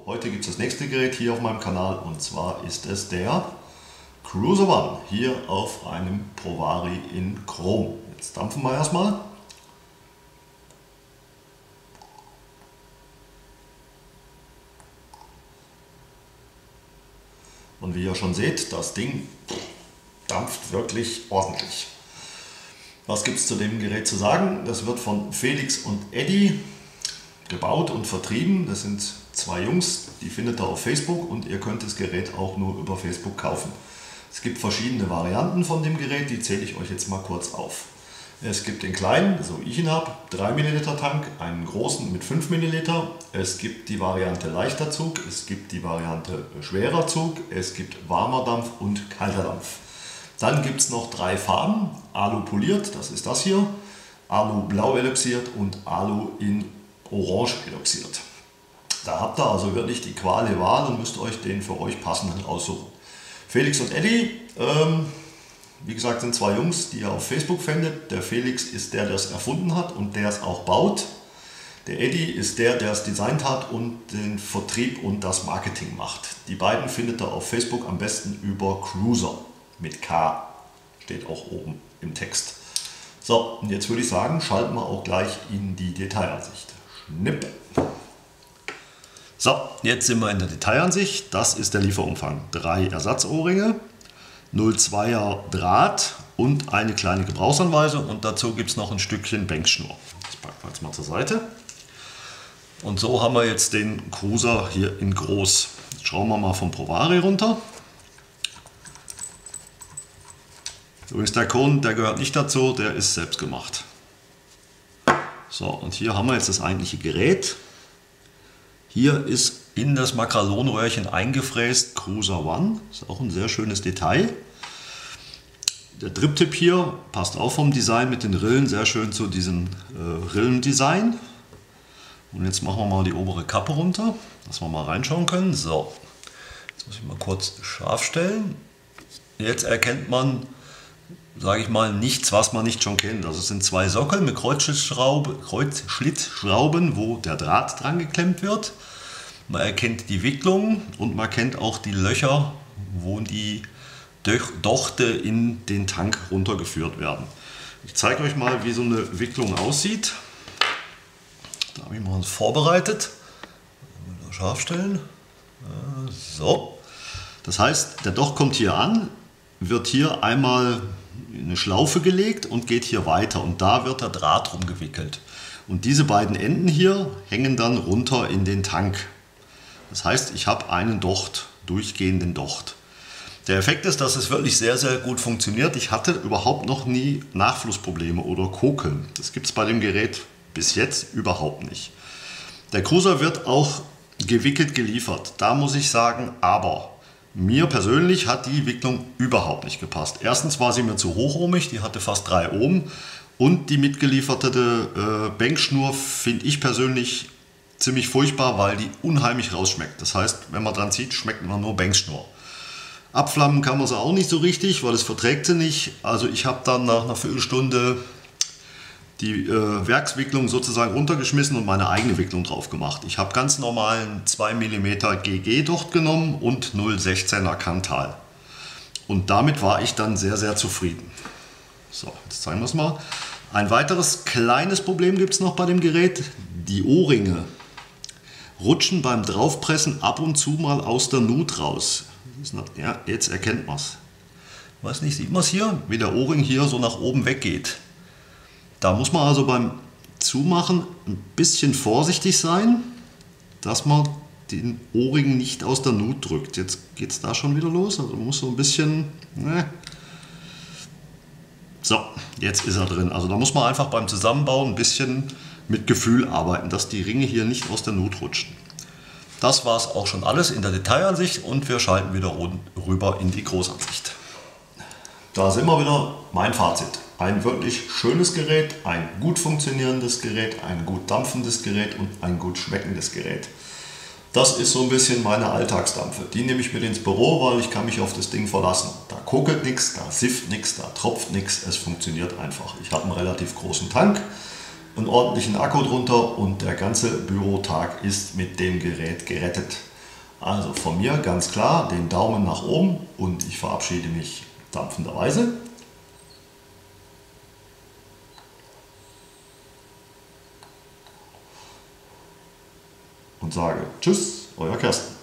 heute gibt es das nächste Gerät hier auf meinem Kanal und zwar ist es der Cruiser One hier auf einem Provari in Chrom. Jetzt dampfen wir erstmal. Und wie ihr schon seht, das Ding dampft wirklich ordentlich. Was gibt es zu dem Gerät zu sagen? Das wird von Felix und Eddie gebaut und vertrieben. Das sind zwei Jungs, die findet ihr auf Facebook und ihr könnt das Gerät auch nur über Facebook kaufen. Es gibt verschiedene Varianten von dem Gerät, die zähle ich euch jetzt mal kurz auf. Es gibt den kleinen, so wie ich ihn habe, 3 ml Tank, einen großen mit 5 ml. Es gibt die Variante leichter Zug, es gibt die Variante schwerer Zug, es gibt warmer Dampf und kalter Dampf. Dann gibt es noch 3 Farben, Alu poliert, das ist das hier, Alu blau eloxiert und Alu in orange eloxiert. Da habt ihr also wirklich die Qual der Wahl und müsst euch den für euch passenden aussuchen. Felix und Eddie, wie gesagt, sind 2 Jungs, die ihr auf Facebook findet. Der Felix ist der, der es erfunden hat und der es auch baut. Der Eddie ist der, der es designt hat und den Vertrieb und das Marketing macht. Die beiden findet ihr auf Facebook am besten über Cruiser mit K. Steht auch oben im Text. So, und jetzt würde ich sagen, schalten wir auch gleich in die Detailansicht. Schnipp. So, jetzt sind wir in der Detailansicht. Das ist der Lieferumfang. 3 Ersatzohrringe, 0,2er Draht und eine kleine Gebrauchsanweisung und dazu gibt es noch ein Stückchen Banksschnur. Das packen wir jetzt mal zur Seite. Und so haben wir jetzt den Cruiser hier in groß. Jetzt schauen wir mal vom Provari runter. Übrigens der Kohn, der gehört nicht dazu, der ist selbst gemacht. So, und hier haben wir jetzt das eigentliche Gerät. Hier ist in das Makralonröhrchen eingefräst Cruiser One. Ist auch ein sehr schönes Detail. Der Driptip hier passt auch vom Design mit den Rillen sehr schön zu diesem Rillendesign. Und jetzt machen wir mal die obere Kappe runter, dass wir mal reinschauen können. So, jetzt muss ich mal kurz scharf stellen. Jetzt erkennt man, sage ich mal, nichts, was man nicht schon kennt. Also es sind 2 Sockel mit Kreuzschlitzschrauben, wo der Draht dran geklemmt wird. Man erkennt die Wicklung und man kennt auch die Löcher, wo die Dochte in den Tank runtergeführt werden. Ich zeige euch mal, wie so eine Wicklung aussieht. Da habe ich mal was vorbereitet. Mal scharf stellen. So. Das heißt, der Docht kommt hier an, wird hier einmal in eine Schlaufe gelegt und geht hier weiter und da wird der Draht rumgewickelt. Und diese beiden Enden hier hängen dann runter in den Tank. Das heißt, ich habe einen Docht, durchgehenden Docht. Der Effekt ist, dass es wirklich sehr, sehr gut funktioniert. Ich hatte überhaupt noch nie Nachflussprobleme oder Kokeln. Das gibt es bei dem Gerät bis jetzt überhaupt nicht. Der Cruiser wird auch gewickelt geliefert. Da muss ich sagen, aber mir persönlich hat die Wicklung überhaupt nicht gepasst. Erstens war sie mir zu hochohmig, die hatte fast 3 Ohm. Und die mitgelieferte Banksschnur finde ich persönlich ziemlich furchtbar, weil die unheimlich rausschmeckt. Das heißt, wenn man dran zieht, schmeckt man nur Banksschnur. Abflammen kann man sie auch nicht so richtig, weil es verträgt sie nicht. Also ich habe dann nach einer Viertelstunde die Werkswicklung sozusagen runtergeschmissen und meine eigene Wicklung drauf gemacht. Ich habe ganz normalen 2 mm GG Docht genommen und 0,16er Kantal. Und damit war ich dann sehr, sehr zufrieden. So, jetzt zeigen wir es mal. Ein weiteres kleines Problem gibt es noch bei dem Gerät. Die Ohrringe rutschen beim Draufpressen ab und zu mal aus der Nut raus. Ja, jetzt erkennt man es. Weiß nicht, sieht man es hier? Wie der Ohrring hier so nach oben weggeht. Da muss man also beim Zumachen ein bisschen vorsichtig sein, dass man den Ohrring nicht aus der Nut drückt. Jetzt geht es da schon wieder los. Also man muss so ein bisschen... So, jetzt ist er drin. Also da muss man einfach beim Zusammenbauen ein bisschen mit Gefühl arbeiten, dass die Ringe hier nicht aus der Nut rutschen. Das war es auch schon alles in der Detailansicht und wir schalten wieder rüber in die Großansicht. Da sind wir wieder, mein Fazit. Ein wirklich schönes Gerät, ein gut funktionierendes Gerät, ein gut dampfendes Gerät und ein gut schmeckendes Gerät. Das ist so ein bisschen meine Alltagsdampfe. Die nehme ich mit ins Büro, weil ich kann mich auf das Ding verlassen. Da kokelt nichts, da sifft nichts, da tropft nichts. Es funktioniert einfach. Ich habe einen relativ großen Tank, einen ordentlichen Akku drunter und der ganze Bürotag ist mit dem Gerät gerettet. Also von mir ganz klar den Daumen nach oben und ich verabschiede mich dampfenderweise. Und sage Tschüss, euer Kersten.